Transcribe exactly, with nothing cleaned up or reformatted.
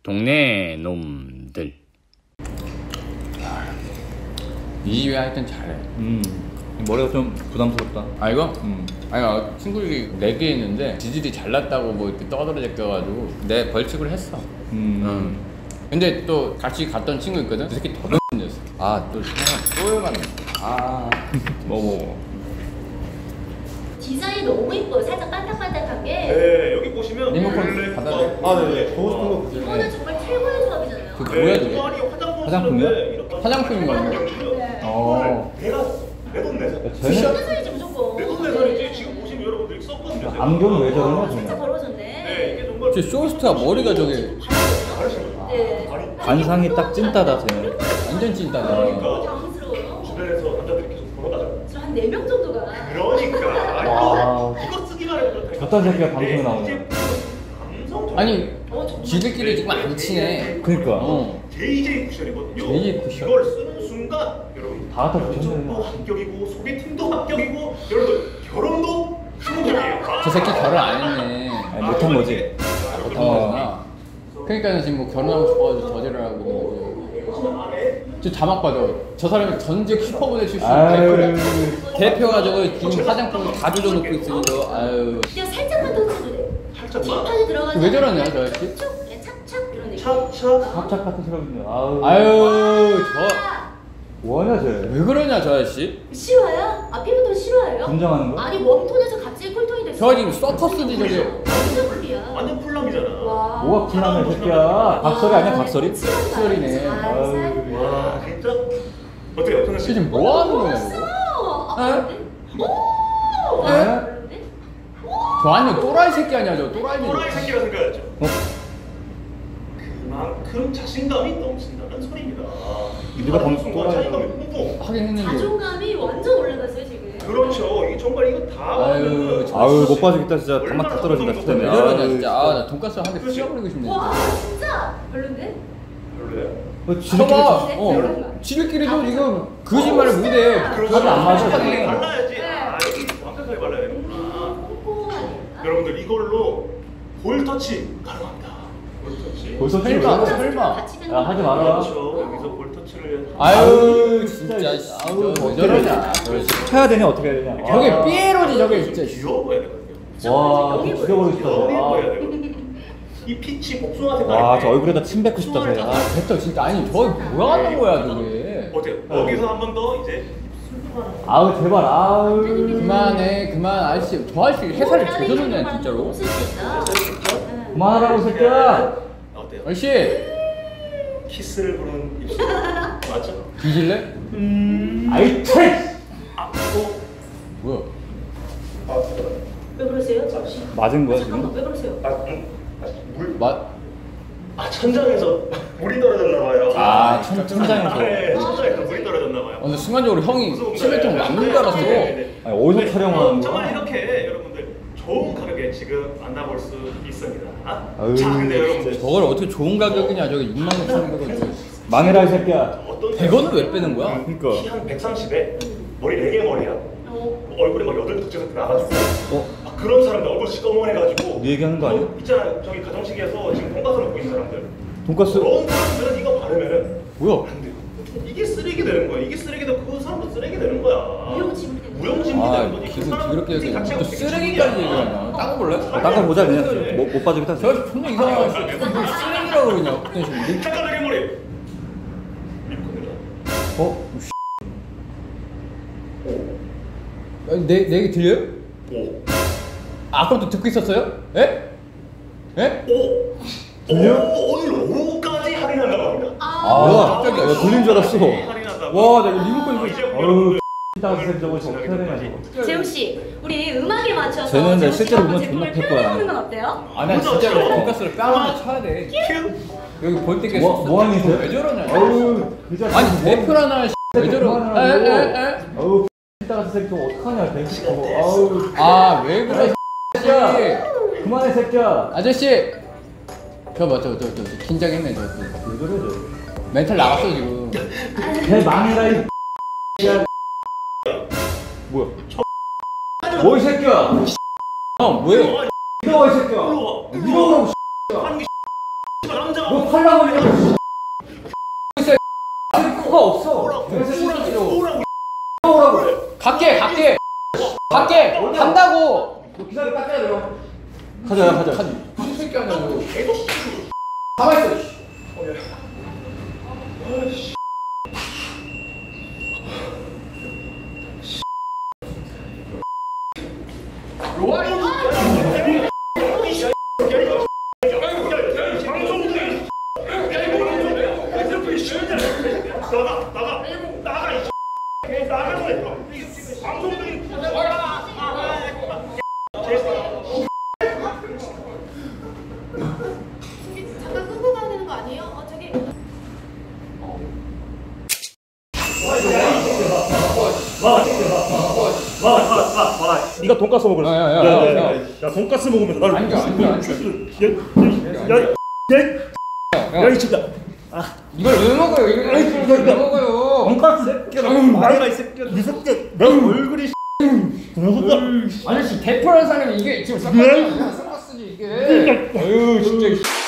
동네 놈들. 이 집에 하여튼 잘해. 음 머리가 좀 부담스럽다. 아 이거? 음. 아니 친구들이 내기 했는데 지질이 잘났다고 뭐 이렇게 떠들어 제껴가지고 내 벌칙을 했어. 음. 음. 근데 또 같이 갔던 친구 있거든? 그 새끼 더러운 녀석. 아또 사람 또 열받네. 아 뭐 뭐. 디자인이 너무 이뻐요. 살짝 반짝반짝한 게. 네, 여기 보시면 리모컨 받아야 돼. 아, 네네. 보고 싶은 거 이거는 정말 최고의 조합이잖아요. 그 뭐야 저게? 화장품 화장품이요? 화장품인가? 네. 어. 내가 내돈 내서 쟤는 시원해서야지 무조건. 내돈 내서이지 지금 보시면 여러분들이 썼거든요. 제가. 안경은 왜 저러냐 아, 진짜 정말. 벌어졌네. 네, 이게 정말 저 쇼스트가 머리가 저게 다르신 거예요. 네. 다리 관상이 딱 찐따다 쟤는. 완전 찐따네. 너무 당황스러워요. 주변에서 남자들이 계속 걸어가잖아요. 저 한 네 명 정도가. 그러니까 와. 이거 이거 쓰기만 해도 그렇다니까. 저딴 새끼가 방송에 네, 나오네. 이제 감성 아니 어, 정말. 지들끼리 지금 안 친해. 그러니까. 어. 제이제이 쿠션이거든요. 제이제이 쿠션? 이걸 쓰는 순간 여러분 다 갖다 면접도 붙였네. 합격이고 소개팅도 합격이고 여러분 결혼도 성공이에요. 저 새끼 결혼 안 했네. 아니, 못한 거지. 못한 거구나. 그러니까 지금 뭐 결혼하고 싶어가지고 저지르라고 그러는 거지. 저 자막 봐줘. 저 사람이 전직 슈퍼모델 출신 아유. 대표 대표가지고 지금 화장품을 다 조져놓고 있으니 저 아유. 그냥 살짝만 더 쳐도 돼. 살짝만 뒷판에 들어가서. 왜 저러냐 저 아저씨? 착착, 네, 착착 이런 느낌. 착착 합작 같은 사람이네. 아유. 아유 저 뭐하냐 쟤. 왜 그러냐 저 아저씨? 실화야? 아 피부톤 실화예요? 분장하는 거야? 아니 웜톤에서 갑자기 쿨톤이 됐어. 저 지금 서커스지 저게. 완전 쿨이야. 완전 쿨남이잖아. 와. 뭐가 쿨하냐 새끼야. 각설이 아니야 각설이? 각설이네. 아유. 와 진짜 어때요? 어떤 쟤 지금 뭐 하는 거냐 이거? 아, 오! 에? 그런데? 저 아니면 또라이 새끼 아니야 저 또라이네. 또라이 새끼라 생각하죠. 어? 그만큼 자신감이 넘친다는 소리입니다. 네가 방금 순간 또라이라고. 자신감이 뿜뿜. 하긴 했는데. 자존감이 완전 올라갔어요 지금. 그렇죠. 이게 정말 이거 다 아유, 하면은 저- 아유 못 빠지겠다 진짜. 가만 다 떨어진다 왜 진짜. 저러냐 아유, 진짜. 아 나 돈가스 한 대 씌워버리고 싶네. 와 진짜 별론데? 별로예요? 어, 지들끼리 봐봐. 네, 어. 잠깐만. 지들끼리도 지금 거짓말을 못해. 그러지 안 맞아. 네. 네. 발라야지. 네. 아 여기 완벽하게 발라야 되는구나. 꼼꼼하니까. 여러분들 이걸로 볼 터치 가능합니다. 볼 터치. 벌써 설마 찍었어? 설마. 같이 되는 야, 하지 거 마라. 그렇죠. 여기서 볼 터치를 아유 아유, 진짜 진짜. 씨, 아유, 저 왜 어떻게 저러냐. 해야 되냐 어떻게 해야 되냐. 저게 와. 삐에로지 저게 진짜. 귀여워 보여야 되거든요. 와 여기 죽여버리고 싶다. 귀여워 쟤. 보여야 아. 되거든요. 이 피치 복숭아 색깔. 와, 저 얼굴에다 침 뱉고 싶다, 쟤. 아. 됐다 진짜. 아니 저 뭐야 하는 거야 저게. 어때요? 여기서 한 번 더 이제 아우 제발 아우. 그만해 그만 아저씨. 저 아저씨 회사를 조져놓네 진짜로. 없을 수 있다. 그만하라고 이 새끼야. 어때요? 아저씨 키스를 부른 입술 맞죠? 뒤질래? 음. 아이 책. 아, 어. 뭐야? 아, 잠깐만. 왜 그러세요? 잠시. 맞은 거야 잠깐만 지금? 왜 그러세요? 아, 음. 아, 물. 맛? 아, 천장에서 물이 떨어졌나 봐요. 아, 천- 천장에서. 네, 천장에서 물이 떨어졌나 봐요. 어, 근데 순간적으로 형이 칠레통 맞는 줄 알았어. 네, 네, 네. 아니 어디서 네, 촬영하는 어, 정말 거야? 이렇게 여러분들 좋은 가격에 지금 만나볼 수 있습니다. 아유, 자, 근데 여러분들 저걸 어떻게 좋은 가격이냐 저게 육만 오천백 원. 망해라 이 새끼야. 어떤 백 원은 왜 빼는 거야? 그러니까. 키한 백삼십에 머리 네 개 머리야. 어. 얼굴에 막 여덟 독재서 나가지고 어? 막 그런 사람들 얼굴 시꺼먼해가지고 네 얘기하는 거 아니야? 어, 있잖아 저기 가정식에서 지금 돈가스 먹고 있는 사람들 돈가스. 그런 사람들은 이거 바르면은 뭐야? 안 돼. 이게 쓰레기 되는 거야. 이게 쓰레기도 그 사람도 쓰레기 되는 거야. 무용지물이 되는 거야. 무용지물이 아, 되는 거지. 그 기분 사람 더럽게 그 얘기해. 자체가 또 되게 쓰레기까지 기분이야. 얘기하냐? 닦아볼래? 닦아보자 그냥. 못, 못 빠지겠다. 저 아저씨 존나 이상한 아저씨. 뭘 쓰레기라고 그러냐? 그때 좀. 색깔 머리. 리모컨 내려. 어? 내, 내 얘기 들려요? 오. 아까부터 듣고 있었어요? 예? 예? 오. 들려? 오, 오늘 오후까지 할인한다고 합니다. 아. 뭐야? 깜짝이야. 야, 돌린 줄 알았어. 할인한다고. 와, 나 이거 리모컨 이거. 이제 아유 여러분들 X다 새끼 저거 저거 어떻게 해야 되냐 저거. 재우 씨, 우리 음악에 맞춰서 쟤는 근데 재우 실제로 씨가 보면 제품을 존나 팰 거야. 표현해보는 건 어때요? 아, 나 진짜로 돈가스를 뺨 하나 쳐야 돼. 큐. 여기 볼때게 뭐- 뭐 하는 짓이야? 왜 저러냐? 아유 그자. 아니 대표라나 씨, 왜 저러? 에, 에, 에? 아우 X다 새끼 저거 어떡하냐 뱅치 저거. 아우. 아, 왜 그래? 야. 씨. 그만해 새끼야. 아저씨. 저봐, 저, 저, 저, 저 긴장했네, 저. 저. 왜 그래 저. 멘탈 나갔어 지금. 개 망해라 이 야. 뭐야? 뭐 이 새끼야? 형, 뭐해? 이거 이 새끼야. 일로 와. 이거 하는 게 남자가 너 탈라고 그냥. 그거 없어. 오라고. 갈게 갈게 갈게 간다고. 너 기사를 닦아야 돼요. 가자 가자. 무슨 새끼 하냐고. 가만 있어. 나가 나가 나가 이 나가서 방송국인 잠깐 끄고 가야 되는 거 아니에요? 어 저기. 와와와와 네가 돈가스 먹으러 야, 야, 야, 야, 야. 야 돈가스 먹으면서 나를 안겨, 안겨, 안겨. 야야야야이 친다 이걸 왜 먹어요? 이걸 이걸 왜 먹어요? 돈가스 새끼야 나이가 이 새끼야 이 새끼 내 얼굴이 아저씨 대표라는 사람이 이게 지금 섞었지 이게. 아유 진짜.